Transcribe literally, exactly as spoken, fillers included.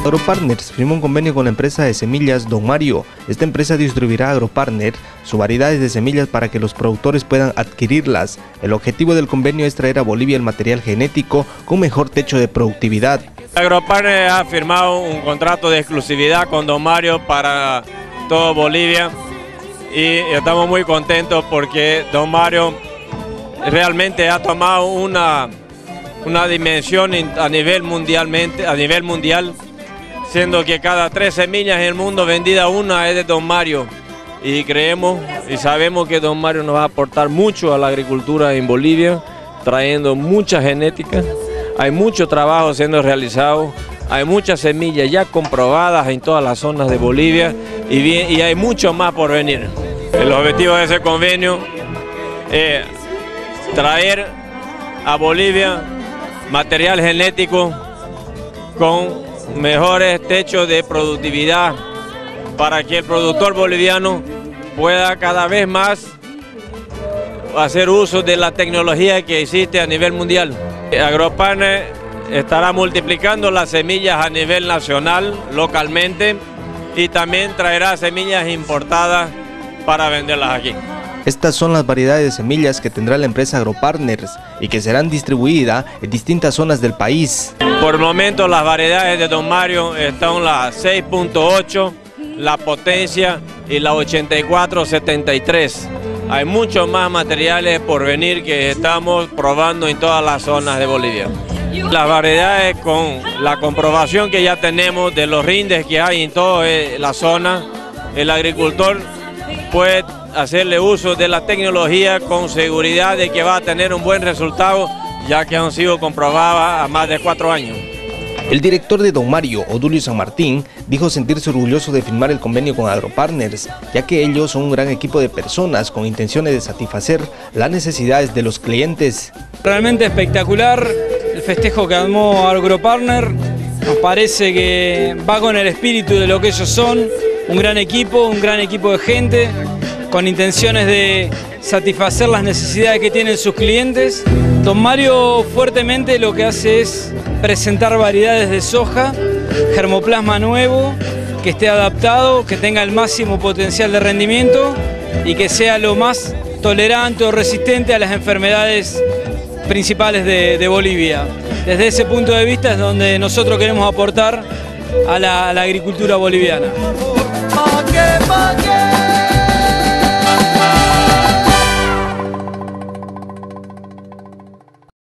Agropartners firmó un convenio con la empresa de semillas Don Mario. Esta empresa distribuirá a Agropartner sus variedades de semillas para que los productores puedan adquirirlas. El objetivo del convenio es traer a Bolivia el material genético con mejor techo de productividad. Agropartner ha firmado un contrato de exclusividad con Don Mario para toda Bolivia y estamos muy contentos porque Don Mario realmente ha tomado una, una dimensión a nivel mundialmente, a nivel mundial, siendo que cada tres semillas en el mundo vendida una es de Don Mario, y creemos y sabemos que Don Mario nos va a aportar mucho a la agricultura en Bolivia, trayendo mucha genética. Hay mucho trabajo siendo realizado, hay muchas semillas ya comprobadas en todas las zonas de Bolivia y, bien, y hay mucho más por venir. El objetivo de ese convenio es traer a Bolivia material genético con mejores techos de productividad para que el productor boliviano pueda cada vez más hacer uso de la tecnología que existe a nivel mundial. Agropartner estará multiplicando las semillas a nivel nacional, localmente, y también traerá semillas importadas para venderlas aquí. Estas son las variedades de semillas que tendrá la empresa Agropartners y que serán distribuidas en distintas zonas del país. Por el momento las variedades de Don Mario están la seis punto ocho, la Potencia y la ochenta y cuatro setenta y tres. Hay muchos más materiales por venir que estamos probando en todas las zonas de Bolivia. Las variedades, con la comprobación que ya tenemos de los rindes que hay en toda la zona, el agricultor puede hacerle uso de la tecnología con seguridad de que va a tener un buen resultado, ya que han sido comprobadas a más de cuatro años. El director de Don Mario, Odulio San Martín, dijo sentirse orgulloso de firmar el convenio con Agropartners, ya que ellos son un gran equipo de personas con intenciones de satisfacer las necesidades de los clientes. Realmente espectacular el festejo que armó Agropartner. Nos parece que va con el espíritu de lo que ellos son, un gran equipo, un gran equipo de gente, con intenciones de satisfacer las necesidades que tienen sus clientes. Don Mario fuertemente lo que hace es presentar variedades de soja, germoplasma nuevo, que esté adaptado, que tenga el máximo potencial de rendimiento y que sea lo más tolerante o resistente a las enfermedades principales de, de Bolivia. Desde ese punto de vista es donde nosotros queremos aportar a la, a la agricultura boliviana.